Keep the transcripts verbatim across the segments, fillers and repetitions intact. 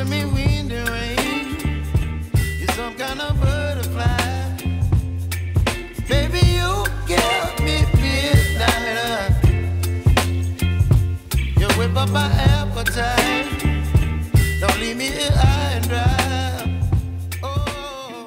giving me wind and rain. You're some kind of butterfly. Baby, you give me midnight. You whip up my appetite. Don't leave me here high and dry. Oh.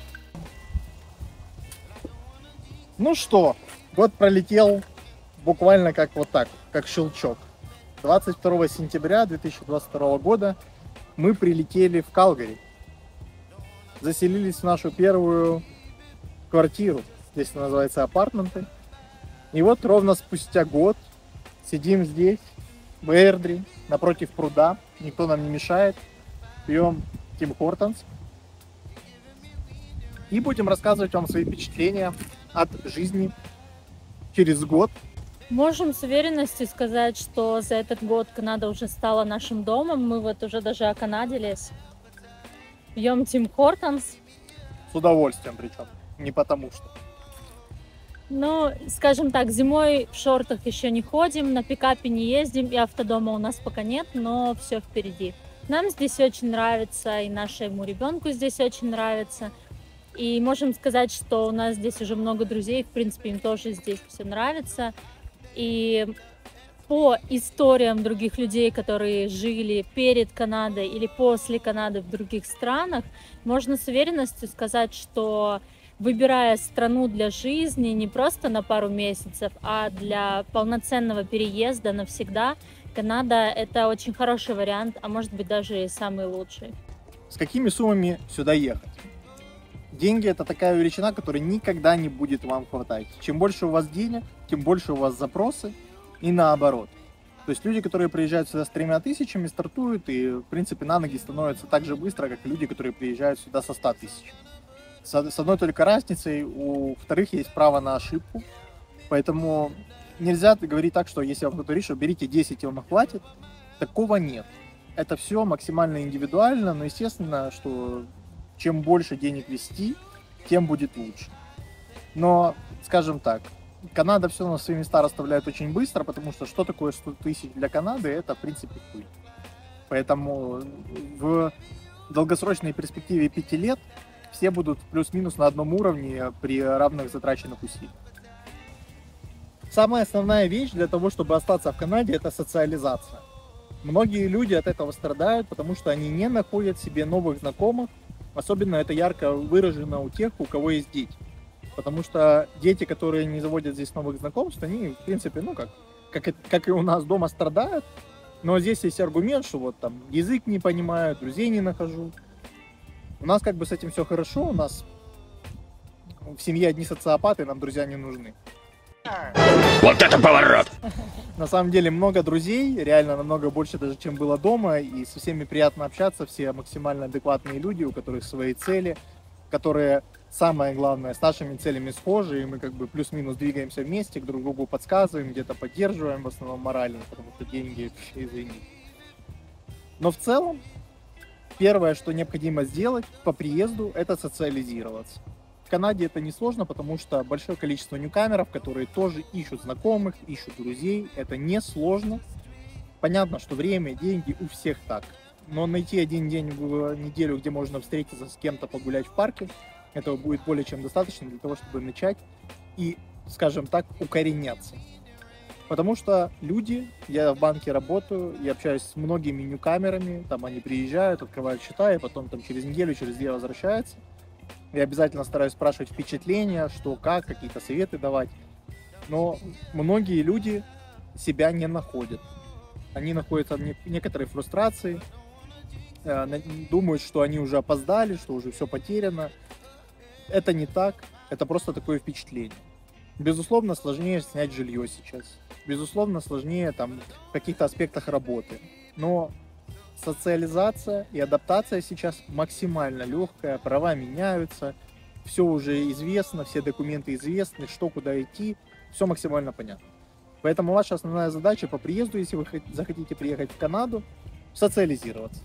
Ну что, год пролетел буквально как вот так, как щелчок. двадцать второго сентября две тысячи двадцать второго года мы прилетели в Калгари. Заселились в нашу первую квартиру. Здесь она называется апартменты. И вот ровно спустя год сидим здесь, в Эйрдри, напротив пруда. Никто нам не мешает. Пьем Тим Хортонс. И будем рассказывать вам свои впечатления от жизни через год. Можем с уверенностью сказать, что за этот год Канада уже стала нашим домом. Мы вот уже даже оканадились. Пьем Тим Хортонс. С удовольствием причем. Не потому что. Ну, скажем так, зимой в шортах еще не ходим, на пикапе не ездим, и автодома у нас пока нет, но все впереди. Нам здесь очень нравится, и нашему ребенку здесь очень нравится. И можем сказать, что у нас здесь уже много друзей, в принципе, им тоже здесь все нравится. И по историям других людей, которые жили перед Канадой или после Канады в других странах, можно с уверенностью сказать, что выбирая страну для жизни не просто на пару месяцев, а для полноценного переезда навсегда, Канада — это очень хороший вариант, а может быть даже и самый лучший. С какими суммами сюда ехать? Деньги — это такая величина, которая никогда не будет вам хватать. Чем больше у вас денег, тем больше у вас запросы, и наоборот. То есть люди, которые приезжают сюда с тремя тысячами, стартуют и, в принципе, на ноги становятся так же быстро, как и люди, которые приезжают сюда со ста тысяч. С одной только разницей, у вторых есть право на ошибку, поэтому нельзя говорить так, что если вам кто-то решит, берите десять, и вам хватит. Такого нет. Это все максимально индивидуально, но естественно, что чем больше денег вести, тем будет лучше. Но, скажем так, Канада все на свои места расставляет очень быстро, потому что что такое сто тысяч для Канады, это в принципе хуй. Поэтому в долгосрочной перспективе пяти лет все будут плюс-минус на одном уровне при равных затраченных усилиях. Самая основная вещь для того, чтобы остаться в Канаде, это социализация. Многие люди от этого страдают, потому что они не находят себе новых знакомых. Особенно это ярко выражено у тех, у кого есть дети. Потому что дети, которые не заводят здесь новых знакомств, они, в принципе, ну как, как, как и у нас дома, страдают. Но здесь есть аргумент, что вот там язык не понимаю, друзей не нахожу. У нас как бы с этим все хорошо, у нас в семье одни социопаты, нам друзья не нужны. Вот это поворот! На самом деле много друзей, реально намного больше даже, чем было дома, и со всеми приятно общаться, все максимально адекватные люди, у которых свои цели, которые, самое главное, с нашими целями схожи, и мы как бы плюс-минус двигаемся вместе, друг другу подсказываем, где-то поддерживаем, в основном морально, потому что деньги, извини. Но в целом, первое, что необходимо сделать по приезду, это социализироваться. В Канаде это несложно, потому что большое количество ньюкамеров, которые тоже ищут знакомых, ищут друзей. Это несложно. Понятно, что время, деньги у всех так. Но найти один день в неделю, где можно встретиться с кем-то, погулять в парке, этого будет более чем достаточно для того, чтобы начать и, скажем так, укореняться. Потому что люди, я в банке работаю, я общаюсь с многими ньюкамерами, там они приезжают, открывают счета, и потом там через неделю, через две возвращаются. Я обязательно стараюсь спрашивать впечатления, что, как, какие-то советы давать. Но многие люди себя не находят. Они находятся в некоторой фрустрации, думают, что они уже опоздали, что уже все потеряно. Это не так, это просто такое впечатление. Безусловно, сложнее снять жилье сейчас. Безусловно, сложнее там, в каких-то аспектах работы. Но социализация и адаптация сейчас максимально легкая, права меняются, все уже известно, все документы известны, что куда идти, все максимально понятно. Поэтому ваша основная задача по приезду, если вы захотите приехать в Канаду, социализироваться.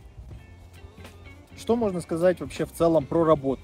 Что можно сказать вообще в целом про работу?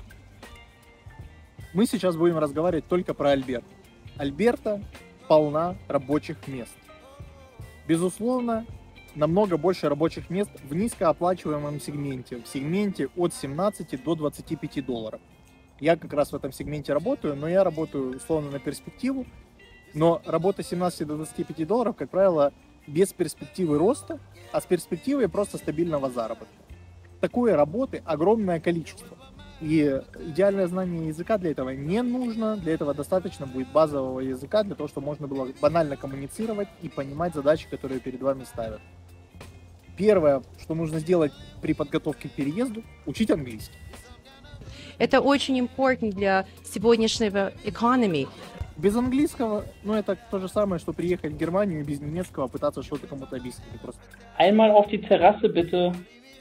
Мы сейчас будем разговаривать только про Альберту. Альберта полна рабочих мест. Безусловно, намного больше рабочих мест в низкооплачиваемом сегменте, в сегменте от семнадцати до двадцати пяти долларов. Я как раз в этом сегменте работаю, но я работаю условно на перспективу, но работа с семнадцати до двадцати пяти долларов, как правило, без перспективы роста, а с перспективой просто стабильного заработка. Такой работы огромное количество. И идеальное знание языка для этого не нужно. Для этого достаточно будет базового языка, для того, чтобы можно было банально коммуницировать и понимать задачи, которые перед вами ставят. Первое, что нужно сделать при подготовке к переезду, учить английский. Это очень important для сегодняшнего экономики. Без английского, ну это то же самое, что приехать в Германию и без немецкого пытаться что-то кому-то объяснить. Просто. Einmal auf die Terrasse, bitte.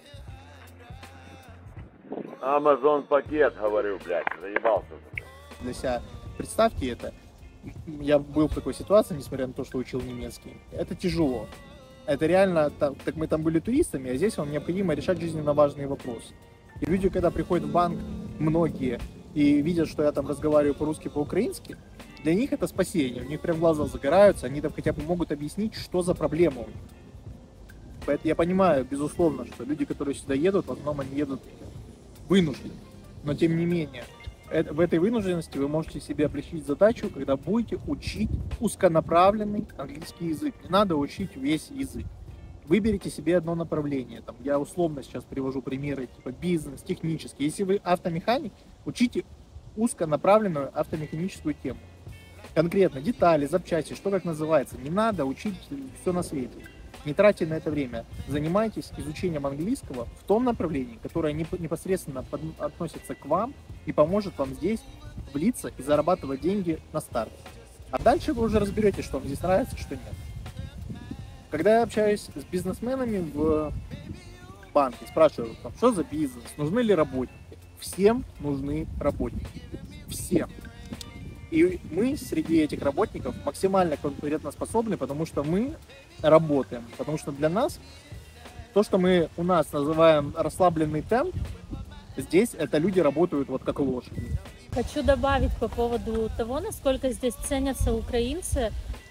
Амазон-пакет, говорю, блядь, заебался. Для себя представьте это. Я был в такой ситуации, несмотря на то, что учил немецкий. Это тяжело. Это реально, так, так мы там были туристами, а здесь вам необходимо решать жизненно важные вопросы. И люди, когда приходят в банк, многие, и видят, что я там разговариваю по-русски, по-украински, для них это спасение. У них прям глаза загораются, они там хотя бы могут объяснить, что за проблема у них. Поэтому я понимаю, безусловно, что люди, которые сюда едут, в основном они едут вынуждены. Но тем не менее, в этой вынужденности вы можете себе облегчить задачу, когда будете учить узконаправленный английский язык. Не надо учить весь язык. Выберите себе одно направление. Там, я условно сейчас привожу примеры, типа бизнес, технический. Если вы автомеханик, учите узконаправленную автомеханическую тему. Конкретно детали, запчасти, что как называется. Не надо учить все на свете. Не тратьте на это время. Занимайтесь изучением английского в том направлении, которое непосредственно относится к вам и поможет вам здесь влиться и зарабатывать деньги на старт. А дальше вы уже разберетесь, что вам здесь нравится, что нет. Когда я общаюсь с бизнесменами в банке, спрашиваю, что за бизнес, нужны ли работники. Всем нужны работники. Всем. И мы среди этих работников максимально конкурентоспособны, потому что мы работаем. Потому что для нас то, что мы у нас называем расслабленный темп, здесь это люди работают вот как лошади. Хочу добавить по поводу того, насколько здесь ценятся украинцы.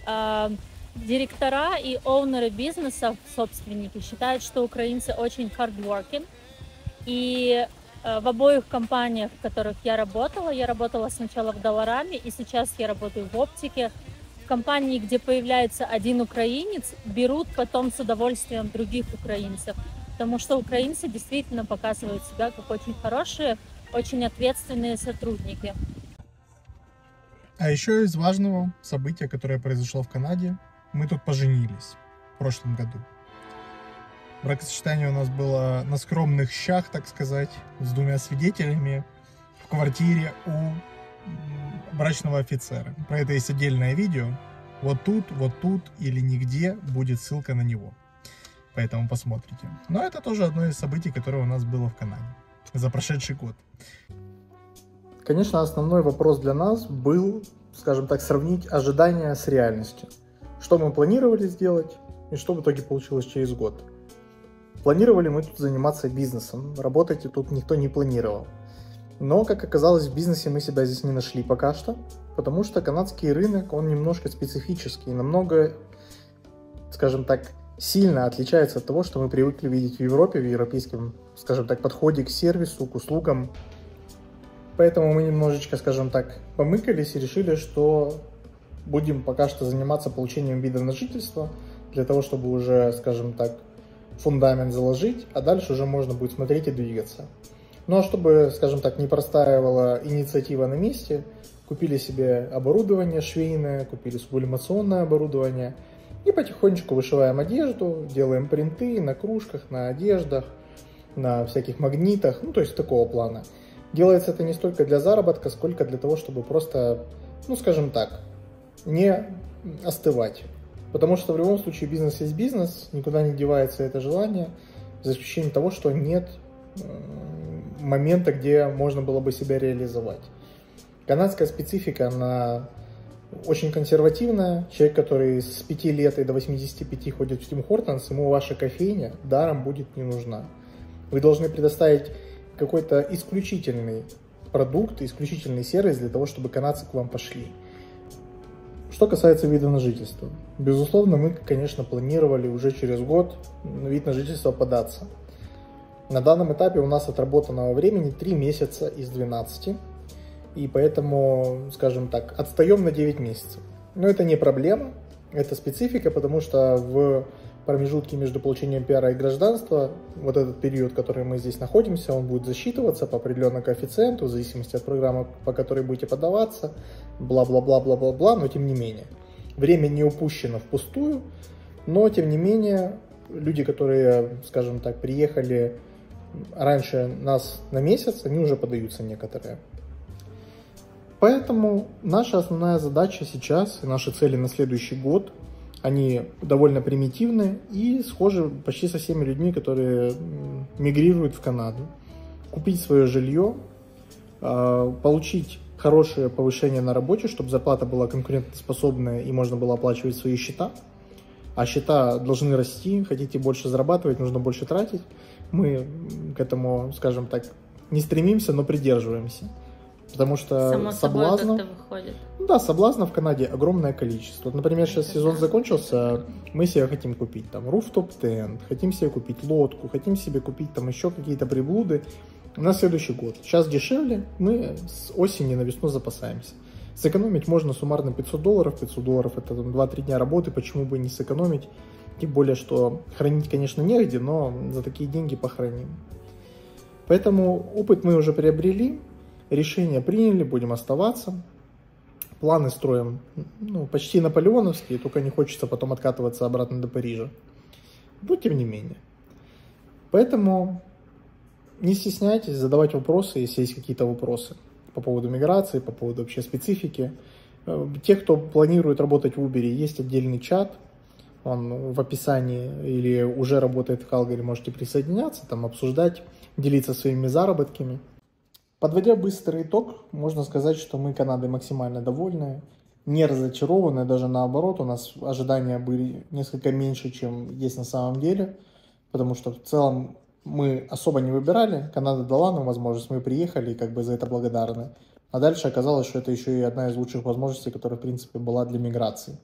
Директора и оунеры бизнеса, собственники, считают, что украинцы очень hardworking. И в обоих компаниях, в которых я работала, я работала сначала в Долларами, и сейчас я работаю в оптике. В компании, где появляется один украинец, берут потом с удовольствием других украинцев, потому что украинцы действительно показывают себя как очень хорошие, очень ответственные сотрудники. А еще из важного события, которое произошло в Канаде, мы тут поженились в прошлом году. Бракосочетание у нас было на скромных щах, так сказать, с двумя свидетелями в квартире у брачного офицера. Про это есть отдельное видео. Вот тут, вот тут или нигде будет ссылка на него. Поэтому посмотрите. Но это тоже одно из событий, которое у нас было в Канаде за прошедший год. Конечно, основной вопрос для нас был, скажем так, сравнить ожидания с реальностью. Что мы планировали сделать и что в итоге получилось через год. Планировали мы тут заниматься бизнесом, работать тут никто не планировал. Но, как оказалось, в бизнесе мы себя здесь не нашли пока что, потому что канадский рынок, он немножко специфический, намного, скажем так, сильно отличается от того, что мы привыкли видеть в Европе, в европейском, скажем так, подходе к сервису, к услугам. Поэтому мы немножечко, скажем так, помыкались и решили, что будем пока что заниматься получением вида на жительство, для того, чтобы уже, скажем так, фундамент заложить, а дальше уже можно будет смотреть и двигаться. Ну а чтобы, скажем так, не простаивала инициатива на месте, купили себе оборудование швейное, купили сублимационное оборудование и потихонечку вышиваем одежду, делаем принты на кружках, на одеждах, на всяких магнитах, ну то есть такого плана. Делается это не столько для заработка, сколько для того, чтобы просто, ну скажем так, не остывать. Потому что в любом случае бизнес есть бизнес, никуда не девается это желание, за исключением того, что нет момента, где можно было бы себя реализовать. Канадская специфика, она очень консервативная. Человек, который с пяти лет и до восьмидесяти пяти ходит в Тим Хортонс, ему ваша кофейня даром будет не нужна. Вы должны предоставить какой-то исключительный продукт, исключительный сервис для того, чтобы канадцы к вам пошли. Что касается вида на жительство. Безусловно, мы, конечно, планировали уже через год на вид на жительство податься. На данном этапе у нас отработанного времени три месяца из двенадцати. И поэтому, скажем так, отстаем на девять месяцев. Но это не проблема, это специфика, потому что в промежутке между получением пиара и гражданства, вот этот период, в который мы здесь находимся, он будет засчитываться по определенному коэффициенту, в зависимости от программы, по которой будете подаваться, бла-бла-бла-бла-бла-бла, но тем не менее. Время не упущено впустую, но тем не менее, люди, которые, скажем так, приехали раньше нас на месяц, они уже подаются некоторые. Поэтому наша основная задача сейчас, и наши цели на следующий год, они довольно примитивны и схожи почти со всеми людьми, которые мигрируют в Канаду. Купить свое жилье, получить хорошее повышение на работе, чтобы зарплата была конкурентоспособная и можно было оплачивать свои счета. А счета должны расти, хотите больше зарабатывать, нужно больше тратить. Мы к этому, скажем так, не стремимся, но придерживаемся. Потому что само соблазнов, собой как-то выходит. Да, соблазнов в Канаде огромное количество. Вот, например, сейчас сезон закончился, мы себе хотим купить там rooftop tent, хотим себе купить лодку, хотим себе купить там еще какие-то приблуды на следующий год. Сейчас дешевле, мы с осени на весну запасаемся. Сэкономить можно суммарно пятьсот долларов, пятьсот долларов это два-три дня работы, почему бы не сэкономить, тем более, что хранить, конечно, негде, но за такие деньги похороним. Поэтому опыт мы уже приобрели. Решение приняли, будем оставаться. Планы строим ну, почти наполеоновские, только не хочется потом откатываться обратно до Парижа. Но тем не менее. Поэтому не стесняйтесь задавать вопросы, если есть какие-то вопросы по поводу миграции, по поводу вообще специфики. Те, кто планирует работать в Uber, есть отдельный чат. Он в описании или уже работает в Калгари, можете присоединяться, там обсуждать, делиться своими заработками. Подводя быстрый итог, можно сказать, что мы Канадой максимально довольны, не разочарованы, даже наоборот, у нас ожидания были несколько меньше, чем есть на самом деле, потому что в целом мы особо не выбирали, Канада дала нам возможность, мы приехали и как бы за это благодарны. А дальше оказалось, что это еще и одна из лучших возможностей, которая в принципе была для миграции.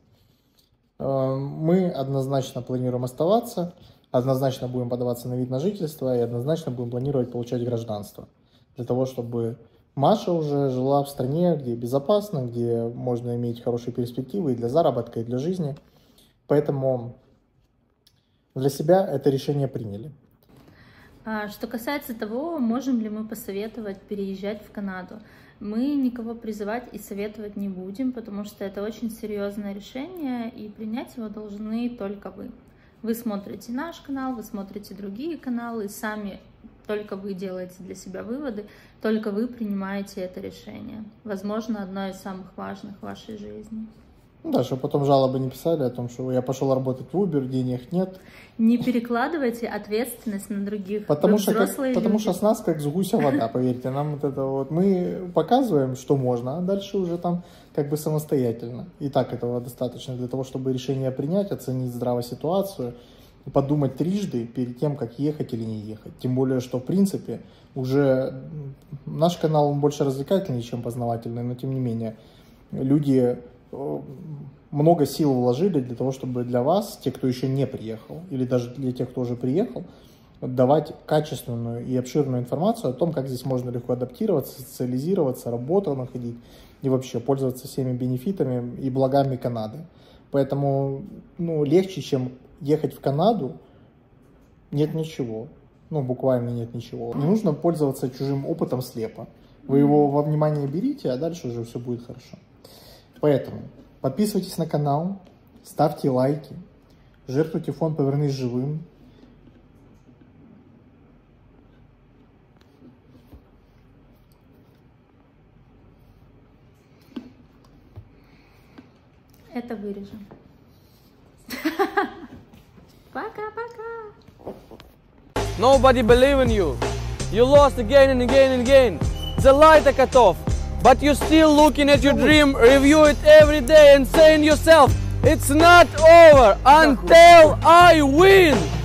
Мы однозначно планируем оставаться, однозначно будем подаваться на вид на жительство и однозначно будем планировать получать гражданство. Для того, чтобы Маша уже жила в стране, где безопасно, где можно иметь хорошие перспективы и для заработка, и для жизни. Поэтому для себя это решение приняли. Что касается того, можем ли мы посоветовать переезжать в Канаду, мы никого призывать и советовать не будем, потому что это очень серьезное решение, и принять его должны только вы. Вы смотрите наш канал, вы смотрите другие каналы, и сами только вы делаете для себя выводы, только вы принимаете это решение. Возможно, одно из самых важных в вашей жизни. Да, чтобы потом жалобы не писали о том, что я пошел работать в Uber, денег нет. Не перекладывайте ответственность на других. Потому, вы что, как, потому люди. что с нас как с гуся вода, поверьте. Нам вот это вот, мы показываем, что можно, а дальше уже там как бы самостоятельно. И так этого достаточно для того, чтобы решение принять, оценить здраво ситуацию, подумать трижды перед тем, как ехать или не ехать. Тем более, что в принципе уже наш канал он больше развлекательный, чем познавательный, но тем не менее люди много сил вложили для того, чтобы для вас, те, кто еще не приехал, или даже для тех, кто уже приехал, давать качественную и обширную информацию о том, как здесь можно легко адаптироваться, социализироваться, работу находить и вообще пользоваться всеми бенефитами и благами Канады. Поэтому ну, легче, чем ехать в Канаду, нет ничего. Ну, буквально нет ничего. Не нужно пользоваться чужим опытом слепо. Вы его во внимание берите, а дальше уже все будет хорошо. Поэтому подписывайтесь на канал, ставьте лайки, жертвуйте фонд «Повернись живым». Это вырежем. Пока-пока. Nobody believe in you. You lost again and again and again. The light are cut off. But you're still looking at your dream, review it every day and saying yourself, it's not over until I win.